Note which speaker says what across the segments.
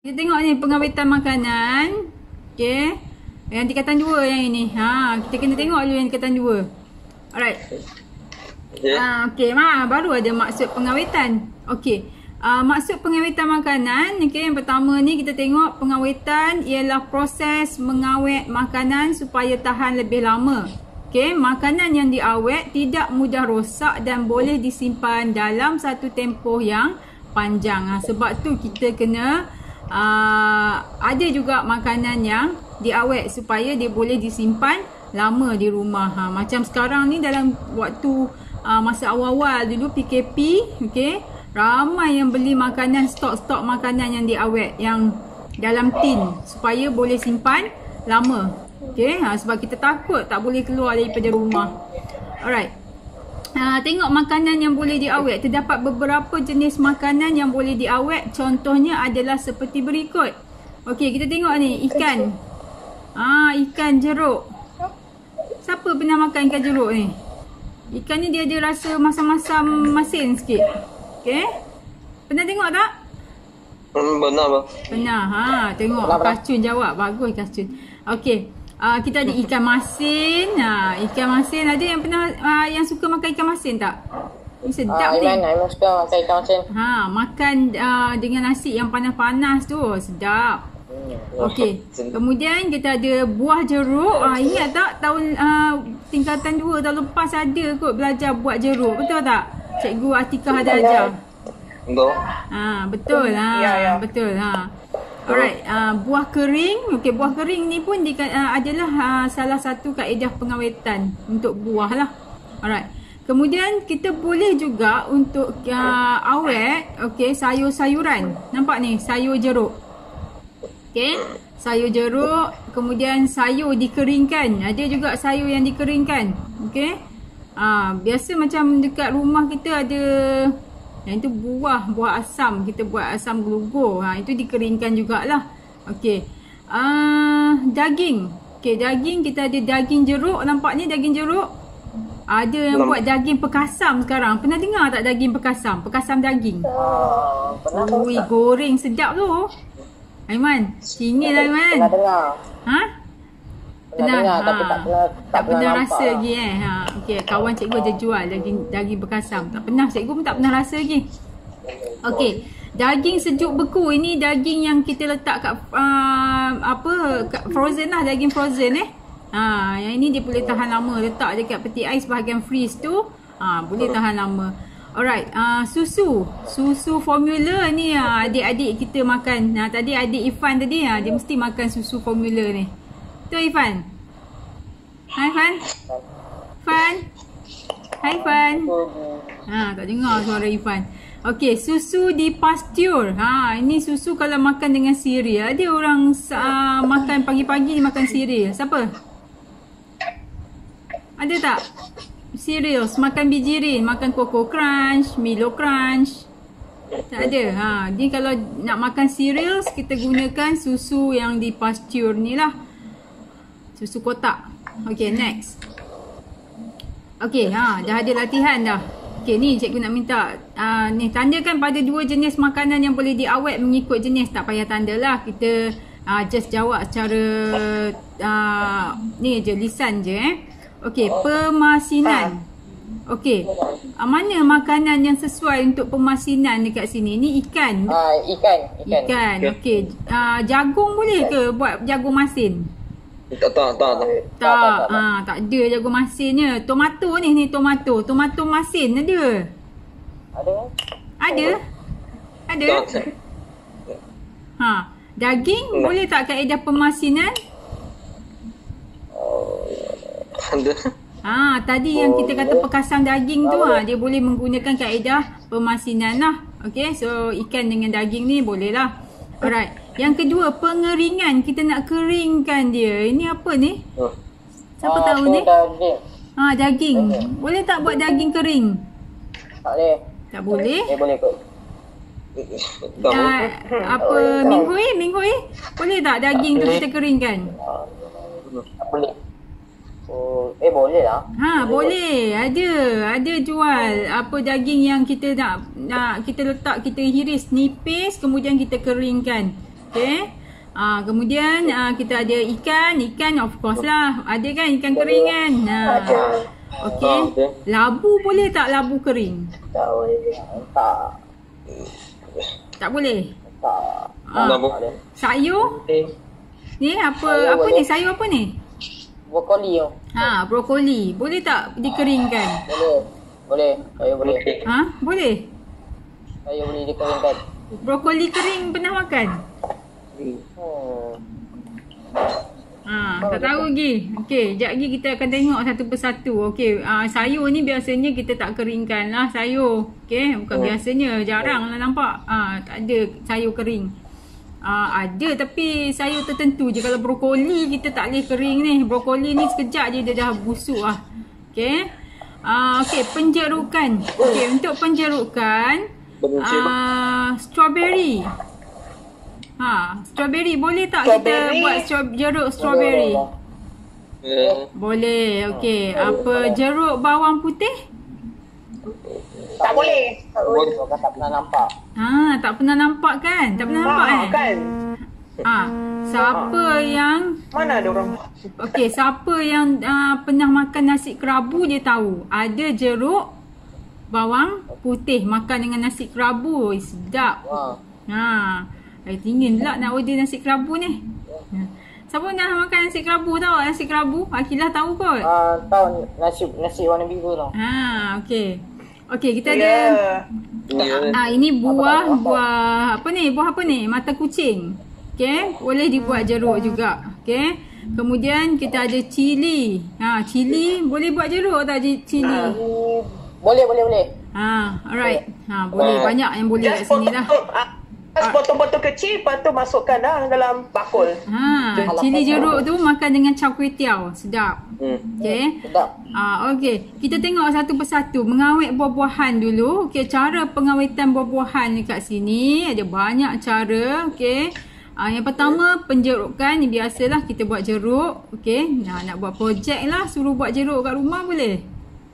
Speaker 1: Kita tengok ni pengawetan makanan. Okey. Yang tingkatan 2 yang ini. Kita kena tengok dulu yang tingkatan 2. Alright. Okey, baru ada maksud pengawetan. Okey. Maksud pengawetan makanan, okey, yang pertama ni kita tengok pengawetan ialah proses mengawet makanan supaya tahan lebih lama. Okey, makanan yang diawet tidak mudah rosak dan boleh disimpan dalam satu tempoh yang panjang. Sebab tu kita kena ada juga makanan yang diawet supaya dia boleh disimpan lama di rumah. Macam sekarang ni dalam waktu masa awal-awal dulu PKP, okey, ramai yang beli makanan, stok-stok makanan yang diawet yang dalam tin supaya boleh simpan lama. Okey, sebab kita takut tak boleh keluar daripada rumah. Alright. Tengok makanan yang boleh diawet. Terdapat beberapa jenis makanan yang boleh diawet. Contohnya adalah seperti berikut. Okey, kita tengok ni ikan. Ikan jeruk. Siapa pernah makan ikan jeruk ni? Ikan ni dia ada rasa masam-masam masin sikit. Okey. Pernah tengok tak?
Speaker 2: Pernah bang.
Speaker 1: Pernah. Tengok Kacun jawab. Bagus Kacun. Okey. Kita ada ikan masin. Ikan masin ada yang pernah yang suka makan ikan masin tak? Sedap ni.
Speaker 3: Aiman suka makan ikan masin.
Speaker 1: Makan dengan nasi yang panas-panas tu, sedap. Okey. Kemudian kita ada buah jeruk. Ingat tak tahun tingkatan 2 tahun lepas ada kot belajar buat jeruk, betul tak? Cikgu Atikah ada ajar.
Speaker 2: Betul.
Speaker 1: Betul.
Speaker 3: Ya.
Speaker 1: Betul. Alright, buah kering. Okey, buah kering ni pun adalah salah satu kaedah pengawetan untuk buah lah. Alright. Kemudian kita boleh juga untuk awet, okey, sayur-sayuran. Nampak ni, sayur jeruk. Okey, sayur jeruk, kemudian sayur dikeringkan. Ada juga sayur yang dikeringkan. Okey. Biasa macam dekat rumah kita ada yang itu buah asam, kita buat asam gelugur. Itu dikeringkan jugalah. Okey. Daging. Okey, daging kita ada daging jeruk, nampak ni daging jeruk. Ada yang buat daging pekasam sekarang. Pernah dengar tak daging pekasam? Pekasam daging.
Speaker 3: Pernah.
Speaker 1: Goreng sedap tu. Aiman, singil Aiman.
Speaker 3: Pernah dengar.
Speaker 1: Pernah
Speaker 3: dengar tapi tak pernah
Speaker 1: rasa
Speaker 3: nampak
Speaker 1: lagi Okey, kawan cikgu ada jual daging bekasam. Tak pernah, cikgu pun tak pernah rasa lagi. Okey, daging sejuk beku. Ini daging yang kita letak kat kat frozen lah, daging frozen yang ini dia boleh tahan lama. Letak dekat peti ais bahagian freeze tu, boleh tahan lama. Alright, susu formula ni adik-adik kita makan. Tadi adik Ifan tadi dia mesti makan susu formula ni. Tu Ifan. Hai Ifan. Hai Ifan. Tak dengar suara Ifan. Okey, susu di pasture. Ini susu kalau makan dengan cereal. Ada orang makan pagi-pagi makan cereal. Siapa? Ada tak? Cereal, makan bijirin, makan Coco Crunch, Milo Crunch. Tak ada. Jadi kalau nak makan cereals, kita gunakan susu yang di pasture ni lah. Susu kotak. Okey, next. Okey, dah ada latihan dah. Okey, ni cikgu nak minta ni tandakan pada 2 jenis makanan yang boleh diawet mengikut jenis. Tak payah tanda lah. Kita just jawab secara ni je, lisan je Okey, pemasinan. Okey. Mana makanan yang sesuai untuk pemasinan dekat sini? Ni ikan. Ikan. Okey. Jagung boleh ke buat jagung masin?
Speaker 2: Tak.
Speaker 1: Tak ada jagung masinnya. Tomato ni tomato. Tomato masin ada. Ada? Daging boleh tak kaedah pemasinan? Tadi yang kita kata pekasam daging tu, dia boleh menggunakan kaedah pemasinan lah. Okey, so ikan dengan daging ni boleh lah. Alright. Yang kedua, pengeringan. Kita nak keringkan dia. Ini apa ni? Siapa tahu ni? Daging. Boleh tak buat daging kering?
Speaker 3: Tak boleh.
Speaker 1: Tak boleh?
Speaker 3: Boleh kot.
Speaker 1: Minghui? Boleh tak daging tu kita keringkan?
Speaker 3: Tak boleh. Boleh lah.
Speaker 1: Boleh. Ada jual apa daging yang kita nak kita letak, kita hiris nipis, kemudian kita keringkan. Okay. Kemudian kita ada ikan of course lah. Ada kan ikan kering kan? Okay. Labu boleh tak labu kering?
Speaker 3: Tak boleh. Tak.
Speaker 1: Tak boleh?
Speaker 3: Tak.
Speaker 2: Labu.
Speaker 1: Sayur? Ni apa
Speaker 3: boleh.
Speaker 1: ni? Sayur apa ni?
Speaker 3: Brokoli tu.
Speaker 1: Brokoli. Boleh tak dikeringkan?
Speaker 3: Boleh. Boleh. Saya boleh.
Speaker 1: Boleh?
Speaker 3: Saya boleh dikeringkan.
Speaker 1: Brokoli kering pernah makan? Tak tahu lagi. Okey, sekejap lagi kita akan tengok satu persatu. Okey, sayur ni biasanya kita tak keringkan lah sayur. Okey, bukan biasanya, jarang lah nampak. Tak ada sayur kering. Ada tapi sayur tertentu je. Kalau brokoli kita tak boleh kering ni. Brokoli ni sekejap je dia dah busuk lah. Okey. Okey, penjerukan. Okey, untuk penjerukan strawberry. Strawberry boleh tak kita buat jeruk strawberry? Boleh. Okey, apa jeruk bawang putih?
Speaker 4: Tak boleh.
Speaker 3: Tak pernah nampak.
Speaker 1: Tak pernah nampak kan? Tak pernah nampak
Speaker 4: Kan?
Speaker 1: Siapa yang
Speaker 4: Mana ada orang?
Speaker 1: okey, siapa yang pernah makan nasi kerabu dia tahu. Ada jeruk bawang putih makan dengan nasi kerabu. Sedap. Dingin pula nak order nasi kerabu ni. Siapa dah makan nasi kerabu tahu? Nasi kerabu? Akilah tahu kot.
Speaker 3: Tahu nasi warna biru tu.
Speaker 1: Okey. Okey, kita ada ini buah apa ni? Buah apa ni? Mata kucing. Okey, boleh dibuat jeruk juga. Okey. Kemudian kita ada cili. Cili boleh buat jeruk tak cili?
Speaker 3: Boleh.
Speaker 1: Alright. Boleh banyak yang boleh kat sini lah.
Speaker 4: Botol-botol kecil, lepas tu masukkan dalam bakul.
Speaker 1: Cili jeruk tu makan dengan char kway teow. Sedap. Okey.
Speaker 3: Sedap.
Speaker 1: Okey. Kita tengok satu persatu. Mengawet buah-buahan dulu. Okey, cara pengawetan buah-buahan dekat sini ada banyak cara. Okey. Yang pertama penjerukan. Ni biasalah kita buat jeruk. Okey. Nak buat projek lah, suruh buat jeruk kat rumah boleh?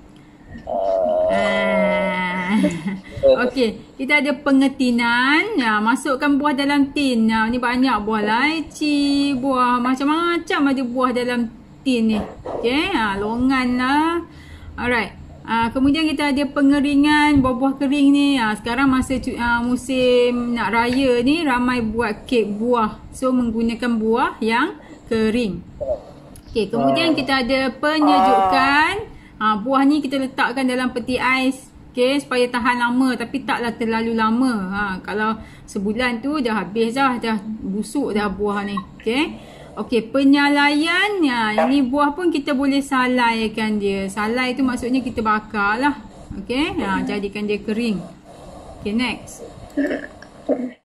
Speaker 1: Okey, kita ada pengetinan. Masukkan buah dalam tin. Ni banyak buah lychee, buah macam-macam ada buah dalam tin ni. Okey, longan lah. Alright. Kemudian kita ada pengeringan buah-buah kering ni. Sekarang masa musim nak raya ni ramai buat kek buah. So menggunakan buah yang kering. Okey, kemudian kita ada penyejukan. Buah ni kita letakkan dalam peti ais. Okey, supaya tahan lama tapi taklah terlalu lama. Kalau sebulan tu dah habis dah busuk dah buah ni. Okey, penyalaian. Ini buah pun kita boleh salaikan dia. Salai tu maksudnya kita bakar lah. Okey, jadikan dia kering. Okey, next.